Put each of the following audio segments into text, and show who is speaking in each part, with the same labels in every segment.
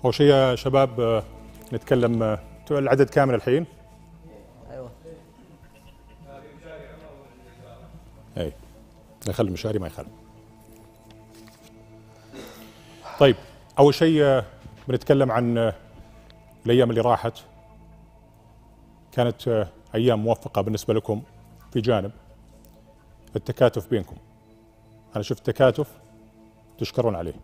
Speaker 1: أول شيء يا شباب نتكلم العدد كامل الحين.
Speaker 2: ايوه
Speaker 1: اي نخلي المشاري ما يخل. طيب أول شيء بنتكلم عن الأيام اللي راحت. كانت أيام موفقة بالنسبة لكم في جانب التكاتف بينكم. أنا شفت تكاتف تشكرون عليه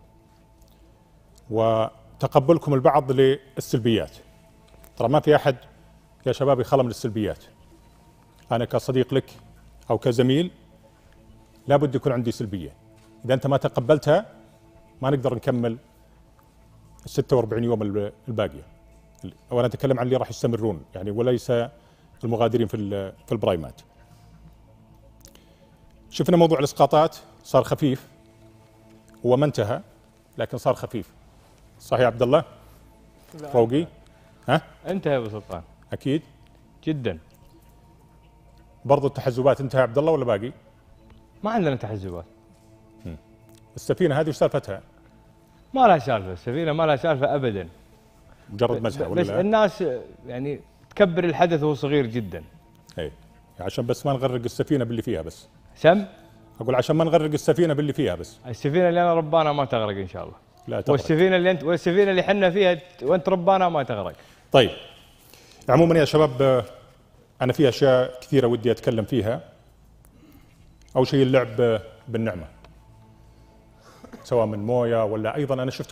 Speaker 1: وتقبلكم البعض للسلبيات. ترى ما في أحد يا شباب يخلى من السلبيات. أنا كصديق لك أو كزميل لابد يكون عندي سلبية. إذا أنت ما تقبلتها ما نقدر نكمل 46 يوم الباقية. وأنا أتكلم عن اللي راح يستمرون يعني وليس المغادرين في البرايمات. شفنا موضوع الإسقاطات صار خفيف، هو ما انتهى لكن صار خفيف. صح يا عبد الله؟ فوقي؟ ها؟
Speaker 3: انتهى يا ابو سلطان.
Speaker 1: أكيد؟
Speaker 3: جدا.
Speaker 1: برضو التحزبات انتهى عبد الله ولا باقي؟
Speaker 3: ما عندنا تحزبات.
Speaker 1: السفينة هذه وش سالفتها؟
Speaker 3: ما لها سالفه، السفينه ما لها سالفه ابدا.
Speaker 1: مجرد مزحة ولا
Speaker 3: بس
Speaker 1: لا؟
Speaker 3: الناس يعني تكبر الحدث وهو صغير جدا.
Speaker 1: اي عشان بس ما نغرق السفينة باللي فيها بس.
Speaker 3: سم؟
Speaker 1: أقول عشان ما نغرق السفينة باللي فيها بس.
Speaker 3: السفينه اللي انا ربانا ما تغرق ان شاء الله.
Speaker 1: لا تغرق.
Speaker 3: والسفينه اللي حنا فيها وانت ربانا ما تغرق.
Speaker 1: طيب عموما يا شباب أنا في أشياء كثيرة ودي أتكلم فيها. أول شيء اللعب بالنعمة سواء من موية ولا أيضا أنا شفت